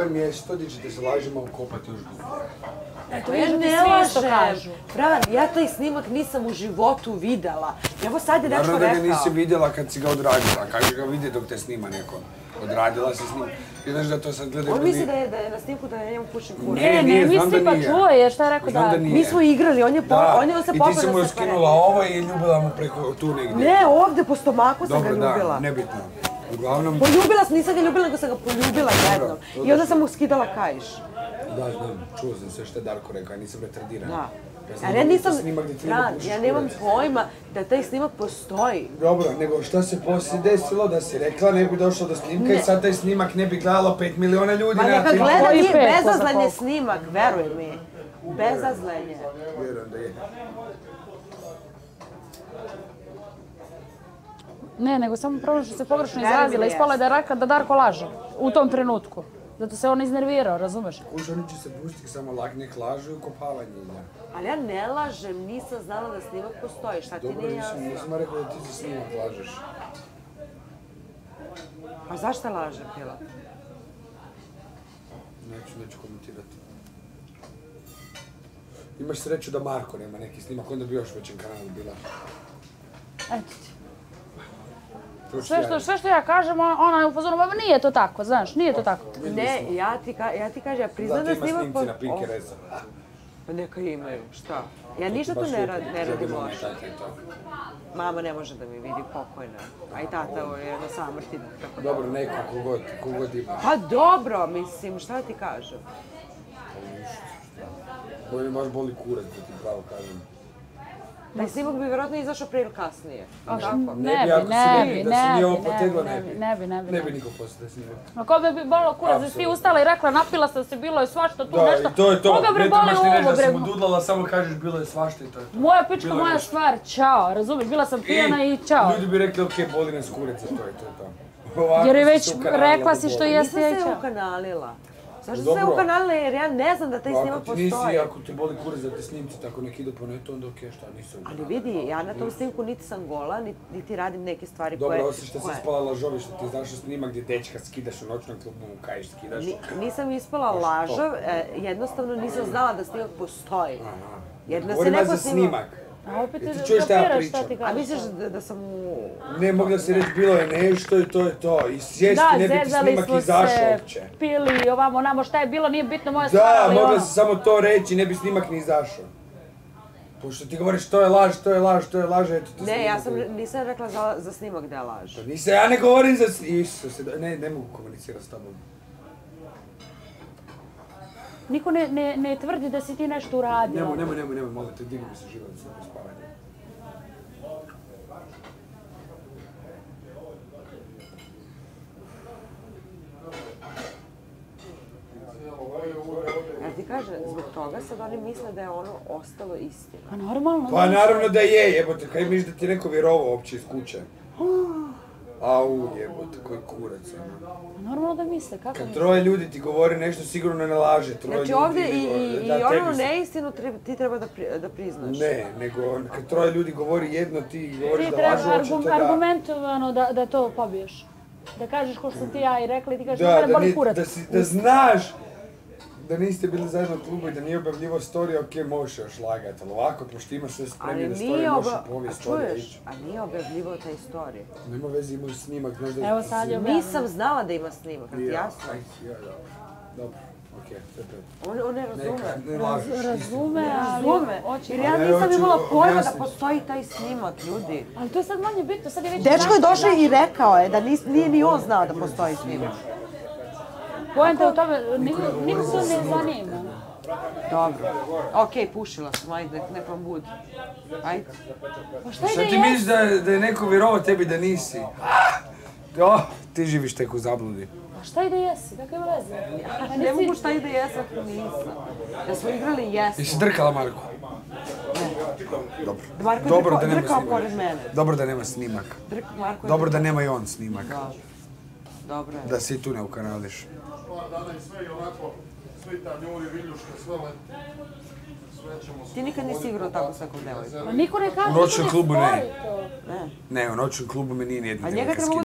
problem je što ti ćete se lažima ukopati još dugo. Eto, ja ne lažem. Fran, ja taj snimak nisam u životu videla. Evo sad je dečko rekao. Naravno da ga nisi vidjela kad si ga odradila. Kako ga vidi dok te snima neko? Odradila si snimak. Ti znaš da to sad gledaju... On misli da je na snimku da ja njemu pušim kurac. Ne, misli pa čuje, šta je rekao da... Mi smo igrali, on se popeo da se I ti si mu skinula ovo i ljubila mu preko tu negdje. Ne, ovdje po stomaku sam ga ljubila. Dobro, da, nebitno. Uglavnom... Poljubila sam, nisam ga ljubila, nego sam ga poljubila jednom. I onda sam mu skidala kaiš. Da, znam, čuo sam sve što je Darko rekao, ja nisam retardiran. Da. Ja nisam, Fran, ja nemam pojma da taj snimak postoji. Dobro, nego šta se poslije desilo da si rekla, ne bi došlo do snimka i sad taj snimak ne bi gledalo 5 miliona ljudi. Ma neka gleda, nije bezazlen je snimak, veruj mi. Bezazlen je. Vjerujem da je. Ne, nego samo problem što se pogrešno izrazila. Ispala je da je rekla da Darko laže u tom trenutku. Zato se on iznervirao, razumeš? Kuž, oni će se pustiti, samo nek lažu i ukopavanje. Ali ja ne lažem, nisam znala da snimak postoji, šta ti nije jasno? Dobro, nisam rekao da ti za snimak lažeš. A zašto lažem, Pila? Neću komentirati. Imaš sreću da Marko nema neki snimak, onda bi još većem kanalu bila. Eto ti. Sve što ja kažem, ona je upozorila, nije to tako, znaš, nije to tako. Ne, ja ti kažem, ja priznam da snimak... Da, ti ima snimci na Pinkereza. Pa neka imaju, šta? Ja ništa tu ne radim loše. Mama ne može da mi vidi pokojna, a i tata je na samrti. Dobro, neko, kogod ima. Pa dobro, mislim, šta ti kažem? Bolje baš boli kurac, da ti pravo kažem. Taj snimak bi vjerojatno izašao prije ili kasnije. Ne bi niko poslije da snimao. A ko bi bolilo kurac, da si ti ustala i rekla, napila sam se, bilo je svašta tu nešto. Da, i to je to. Koga bi bolio ovo, da si mu dudlala, samo kažeš bilo je svašta i to je to. Moja pička, moja stvar, čao, razumiješ, bila sam pijana i čao. Ljudi bi rekli, okej, boli nas kurac, to je to. Jer je već rekla si što jeste ja i čao. Nisam se ukanalila. Zašto se ukanalila jer ja ne znam da taj snimak postoji. Ako ti nisi, ako te boli kurac da te snimci tako nek ide po netu, onda okej, šta, nisam ukanalila. Ali vidi, ja na tom snimku niti sam gola, niti radim neke stvari koje... Dobro, osim što si ispala lažovi, što ti znaš snimak gdje dečka skidaš u noćnom klubu, mu kaješ skidaš. Nisam ispala lažov, jednostavno nisam znala da snimak postoji. Govorim vas za snimak. A opet ti čuješ šta ja pričam? A misliš da sam u... Ne, mogla si reći, bilo je nešto i to je to. I sjesti, ne bi ti snimak izašao uopće. Pili ovamo, namo, šta je bilo, nije bitno moja stvar, ali da, mogla si samo to reći, ne bi snimak ni izašao. Pošto ti govoriš to je laž, to je laž, to je laž, eto ti snimak. Ne, ja nisam rekla za snimak da je laž. Nisam, ja ne govorim za... Isuse, ne mogu komunicirati s tobom. Niko ne tvrdi da si ti nešto uradio. Nemoj, molim te, digni mi se život za spavanje. Ja ti kažem, zbog toga sad oni misle da je ono ostalo istina. Pa normalno. Pa naravno da je, jebote, kaj misliš da ti neko vjerovao uopće iz kuće? Au, jebote, koji kurac, ono. Normalno da misle, kako misle? Kad troje ljudi ti govori nešto, sigurno ne laže. Znači ovdje i onu neistinu ti treba da priznaš. Ne, nego kad troje ljudi govori jedno, ti govoriš da lažu, očito da... Ti treba argumentovano da to pobiješ. Da kažeš ko što sam ti ja i rekla i ti kažeš da boli kurac. Da znaš da niste bili zajedno u klubu i da nije objavljivo storija, okej, možeš još lagati, ali ovako, pošto ima sve spremljene storije, možeš povijest storija ići. A nije objavljivo taj storije. Nema veze, imaju snimak, znaš da... Evo sad je objavljeno. Nisam znala da ima snimak, ti jasno? Dobro, okej, to je pet. On ne razume. Ne lažeš. Razume, jer ja nisam imala pojma da postoji taj snimak, ljudi. Ali to je sad manje bitno, sad je već... Dečko je došao i rekao je da nije ni on znao da postoji snimak. Poenta u tome, niko se ne zanima. Dobro. Okej, pušila sam, ajde, nek vam budi. Ajde. Pa šta Šta ti misliš da je neko vjerovao tebi da nisi? Ti živiš tek u zabludi. Pa šta i da jesi, kakve veze? Ne mogu šta i da jesam, ako nisam. Da smo igrali jesmo. Jesi drkala Marko? Ne. Marko je drkao pored mene. Dobro da nema snimak. Dobro da nema i on snimak. Dobro je. Da se i tu ne ukanališ. Ti nikad nisi igrao tako s nekom devojkom? Niko ne kaže u noćnom klubu ne. Ne. Ne, u noćnom klubu me nije nijedna devojka skidala.